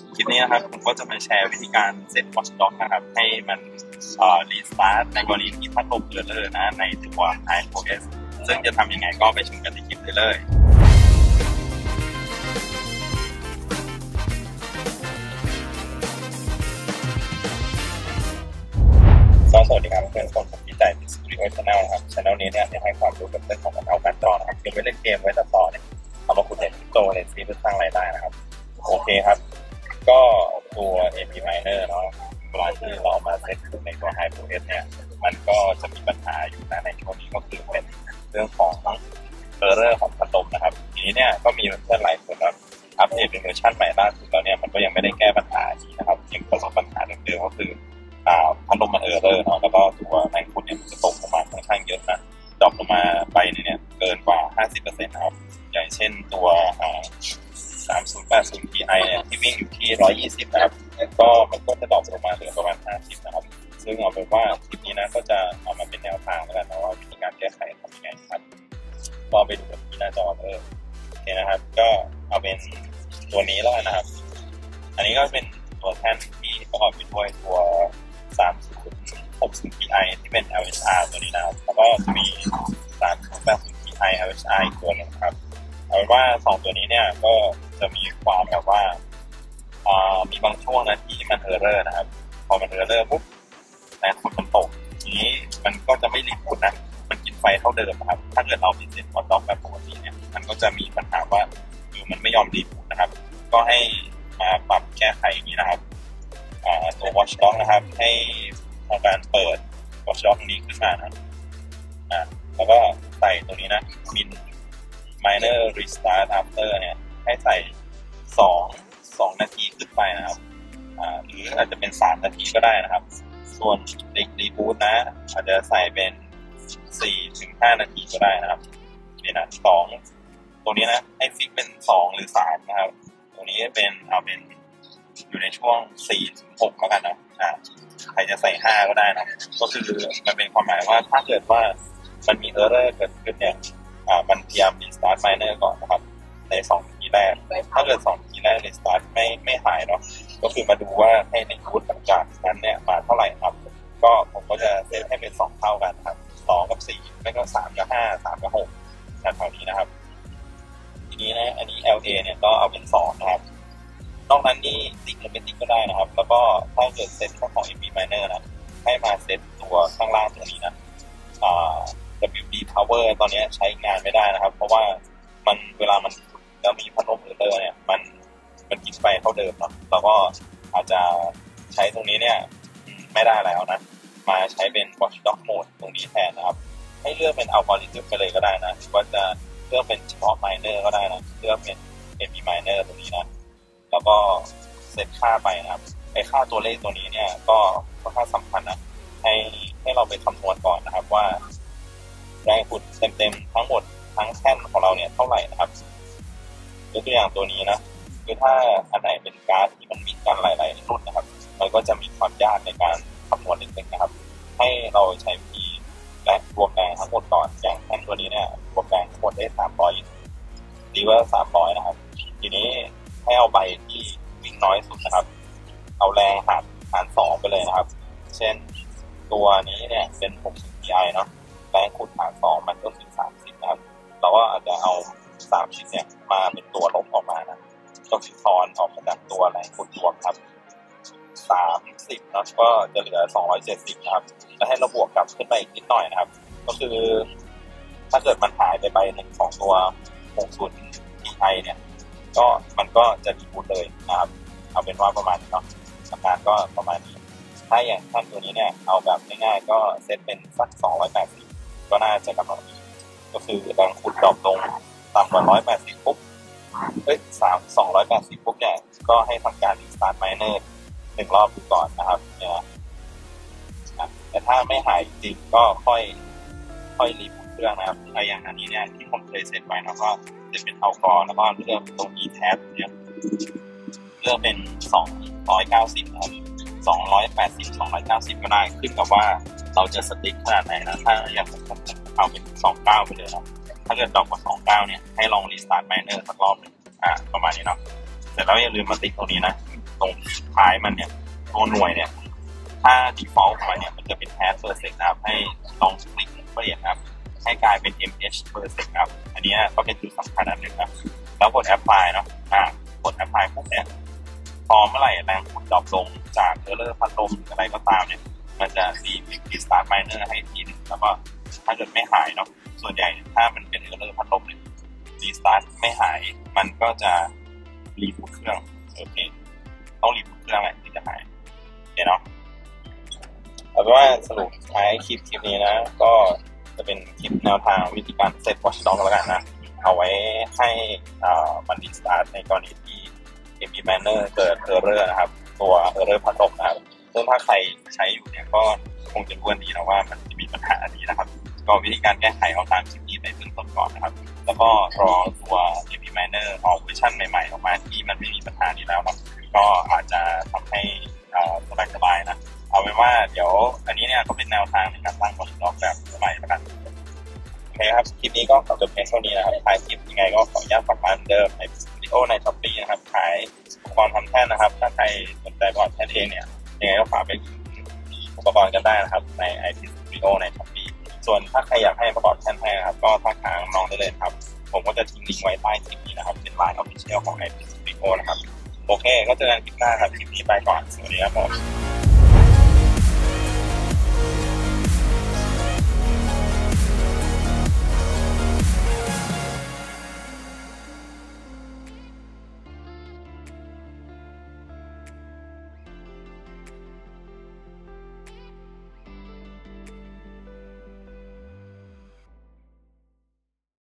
คลิปนี้นะครับผมก็จะมาแชร์วิธีการเซต Watchdog นะครับให้มันรีสตาร์ทในกรณีที่พัดลมเออร์นะในตัว iOS ซึ่งจะทำยังไงก็ไปชมกันในคลิปได้เลยสวัสดีครับเพื่อนคนผมพี่ใจเป็น Studio Channel นะครับ Channel นี้เนี่ยให้ความรู้กับเรื่องของการเอาการจอนะครับยังไม่เล่นเกมไว้ตัดต่อเนี่ยเอามาขุดเล่นคริปโตเล่นซีเพื่อสร้างรายได้นะครับโอเคครับก็ตัว AP Miner เนาะเวลาที่เรามาเซตในตัว iOS เนี่ยมันก็จะมีปัญหาอยู่นะในช่วงนี้ก็คือเป็นเรื่องของerror ของพัดลมนะครับทีนี้เนี่ยก็มีเพื่อนหลายคนครับอัปเดตเป็นเวอร์ชันใหม่ล่าสุดแล้วเนี่ยมันก็ยังไม่ได้แก้ปัญหานี้นะครับยังประสบปัญหาเดิมๆก็คือพัดลมมันเออร์เนาะแล้วก็ตัวแรงขุดเนี่ยมันจะตกลงมาค่อนข้างเยอะนะดรอปลงมาไปเนี่ยเกินกว่า 50% นะครับอย่างเช่นตัว3080 Ti เนี่ยที่วิ่งอยู่ที่120นะครับก็มันก็จะดรอปลงมาเหลือประมาณ50นะครับซึ่งเอาเป็นว่าคลิปนี้นะก็จะเอามาเป็นแนวทางแล้วกันนะว่าวิธีการแก้ไขทำยังไงครับก็ไปดูที่หน้าจอโอเคนะครับก็เอาเป็นตัวนี้แล้วกันนะครับอันนี้ก็เป็นตัวแท่นที่ประกอบไปด้วยตัว3060 Ti ที่เป็น LHR ตัวนี้นะครับแล้วก็จะมี3080 Ti LHR อีกตัวนึงครับเอาเป็นว่า2ตัวนี้เนี่ยก็จะมีความแบบว่ามีบางช่วงนะที่มันเออร์นะครับพอมันเออร์ปุ๊บแรงขุดมันตกทีนี้มันก็จะไม่รีบขุดนะมันกินไฟเท่าเดิมนะครับถ้าเกิดเราเป็นเซ็ตวัดด็อกแบบปกติเนี่ยมันก็จะมีปัญหาว่ามันไม่ยอมรีบขุดนะครับก็ให้มาปรับแก้ไขอย่างนี้นะครับตัว Watchdog นะครับให้ทำการเปิด Watchdog นี้ขึ้นมานะแล้วก็ใส่ตัวนี้นะ min minor restart after เนี่ยให้ใส่2นาทีขึ้นไปนะครับหรืออาจจะเป็น3นาทีก็ได้นะครับส่วนรีบูตนะอาจจะใส่เป็น4-5นาทีก็ได้นะครับนี่นะ2ตัวนี้นะให้ฟิกเป็น2หรือ3นะครับตัวนี้เป็นเอาเป็นอยู่ในช่วง4-6แล้วกันนะใครจะใส่5ก็ได้นะก็คือมันเป็นความหมายว่าถ้าเกิดว่ามันมี error เกิดขึ้นเนี่ยมันพยายาม restart miner ก่อนนะครับใน2นาทีแรกถ้าเกิด2นาทีแรก restart ไม่หายเนาะก็คือมาดูว่าให้ในรูทหลังจากนั้นเนี่ยมาเท่าไหร่ครับก็ผมก็จะเซตให้เป็น2เท่ากันครับ2กับ4ไม่ก็3กับ5 3กับ6แถวนี้นะครับทีนี้นะอันนี้ LA เนี่ยก็เอาเป็น2นะครับนอกนั้นนี่ติ๊กหรือไม่ติ๊กก็ได้นะครับแล้วก็ถ้าเกิดเซตของ AP Miner นะให้มาเซตตัวข้างล่างตรงนี้นะWD Power ตอนนี้ใช้งานไม่ได้นะครับเพราะว่ามันเวลามันแล้วมีพัดลมเออร์เนี่ยมันกินไฟเท่าเดิมเนาะแล้วก็อาจจะใช้ตรงนี้เนี่ยไม่ได้แล้วนะมาใช้เป็น Watchdog Mode ตรงนี้แทนนะครับให้เลือกเป็น Algorithm ไปเลยก็ได้นะหรือว่าจะเลือกเป็นเฉพาะ Miner ก็ได้นะเลือกเป็น AP Miner ตรงนี้นะแล้วก็เซตค่าไปนะครับไอ้ค่าตัวเลขตัวนี้เนี่ยก็ค่อนข้างสำคัญนะให้เราไปคำนวณก่อนนะครับว่าแรงขุดเต็มทั้งหมดทั้งแท่นของเราเนี่ยเท่าไหร่นะครับยกตัวอย่างตัวนี้นะคือถ้าอันไหนเป็นการ์ดที่มันมีกันหลายๆรุ่นนะครับมันก็จะมีความยากในการคำนวณนิดนึงนะครับให้เราใช้วิธีและรวมแรงทั้งหมดก่อนอย่างแท่นตัวนี้เนี่ยรวมแรงทั้งหมดได้300ดีว่า300นะครับทีนี้ให้เอาใบที่วิ่งน้อยสุดนะครับเอาแรงหาร2ไปเลยนะครับเช่นตัวนี้เนี่ยเป็น60 Ti เนาะแรงขุดหาร2มันก็คือ30นะครับเราก็อาจจะเอา30เนี่ยมาเป็นตัวลบออกมานะก็คือทอนออกมาจากตัวแรงขุดรวมครับ30นะก็จะเหลือ270นะครับแล้วให้เราบวกกลับขึ้นไปอีกนิดหน่อยนะครับก็คือถ้าเกิดมันหายไป1ของตัว60 Ti เนี่ยก็มันก็จะรีบูตเลยนะครับเอาเป็นว่าประมาณนี้เนาะอาการก็ประมาณนี้ถ้าอย่างท่านตัวนี้เนี่ยเอาแบบง่ายๆก็เซตเป็นสัก280ก็น่าจะกำลังดีก็คือแรงขุดดรอปลงต่ำกว่า180ปุ๊บ280ปุ๊บเนี่ยก็ให้ทำการ restart miner 1รอบดูก่อนนะครับเนี่ยแต่ถ้าไม่หายจริงก็ค่อยรีบูตเครื่องนะครับอย่างอันนี้เนี่ยที่ผมเคยเซตไว้นะก็จะเป็นเอากอแล้วก็เลือกตรง e-tab เนี่ยเลือกเป็น290นะครับ280 290ก็ได้ขึ้นกับว่าเราจะสติ๊กขนาดไหนนะถ้าอยากเอาเป็น29ไปเลยนะถ้าเกิดดอกกว่า29เนี่ยให้ลองรีสตาร์ทไมเนอร์สักรอบนึงประมาณนี้เนาะเสร็จแล้วอย่าลืมมาติ๊กตรงนี้นะตรงท้ายมันเนี่ยตัวหน่วยเนี่ยถ้า default ของมันเนี่ยมันจะเป็น hash per sec นะครับให้ลองคลิกเปลี่ยนนะครับให้กลายเป็น mh per sec ครับอันนี้ก็เป็นจุดสำคัญอันหนึ่งครับแล้วกด apply เนาะกด apply ปุ๊บเนี่ยพอเมื่อไหร่แรงดรอปลงจากเออร์เลอร์พัดลมอะไรก็ตามเนี่ยมันจะrestart miner ให้ทีนึงแล้วก็ถ้าเกิดไม่หายเนาะส่วนใหญ่ถ้ามันเป็นเออร์เลอร์พัดลมเนี่ยrestart ไม่หายมันก็จะรีบูตเครื่องโอเคต้องรีบูตเครื่องแหละถึงจะหายโอเคเนาะเอาเป็นว่าสรุปท้ายคลิปนี้นะก็จะเป็นคลิปแนวทางวิธีการเซต watchdog แล้วกันนะเอาไว้ให้มันรีสตาร์ทในกรณีที่ MP Miner เกิด error นะครับตัว error พัดลมนะครับซึ่งถ้าใครใช้อยู่เนี่ยก็คงจะรู้กันดีนะว่ามันจะมีปัญหาอันนี้นะครับก็วิธีการแก้ไขเอาตามคลิปนี้ไปเบื้องต้นก่อนนะครับแล้วก็รอตัว MP Miner ออกเวอร์ชันใหม่ๆออกมาที่มันไม่มีปัญหานี้แล้วนะก็อาจจะทำให้สบายๆนะเอาเป็นว่าเดี๋ยวอันนี้เนี่ยก็เป็นแนวทางในการสร้างบอทล็อกแบบใหม่แล้วกันโอเคครับคลิปนี้ก็ขอจบเพียงเท่านี้นะครับถ่ายคลิปยังไงก็ขออนุญาตฝากร้านเดิมในวิดีโอใน Shopee นะครับขายอุปกรณ์ทำแท่นนะครับถ้าใครสนใจบอร์ดแท่นเองเนี่ยยังไงก็ฝากไปอุปกรณ์กันได้นะครับใน IT Studio ใน Shopee ส่วนถ้าใครอยากให้ประกอบแท่นให้นะครับก็ทักทางน้องได้เลยครับผมก็จะทิ้งลิงก์ไว้ใต้คลิปนี้นะครับเป็น Line Official ของ IT Studio นะครับโอเคก็เจอกันคลิปหน้าครับคลิปนี้ไปก่อนสวัสดีครับผม